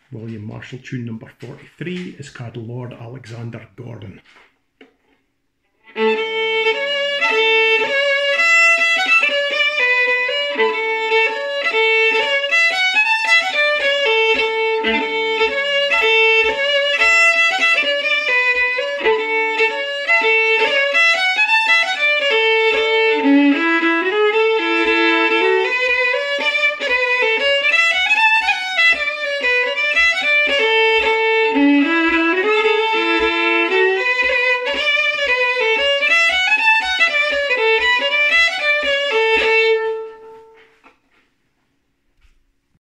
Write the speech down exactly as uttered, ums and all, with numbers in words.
William Marshall tune number forty-three is called Lord Alexander Gordon.